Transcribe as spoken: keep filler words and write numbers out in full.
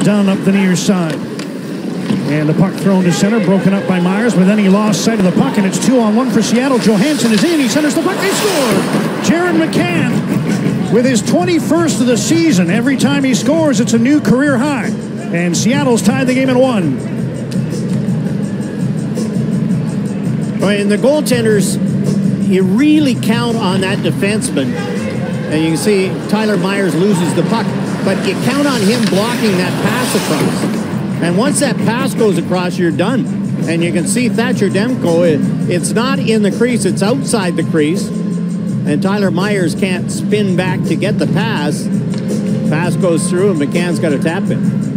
down up the near side. And the puck thrown to center, broken up by Myers, but then he lost sight of the puck, and it's two on one for Seattle. Johansson is in, he centers the puck, they score! Jared McCann with his twenty-first of the season. Every time he scores, it's a new career high. And Seattle's tied the game at one. Right, and the goaltenders, you really count on that defenseman. And you can see Tyler Myers loses the puck, but you count on him blocking that pass across. And once that pass goes across, you're done. And you can see Thatcher Demko, it, it's not in the crease, it's outside the crease. And Tyler Myers can't spin back to get the pass. Pass goes through, and McCann's got to tap it.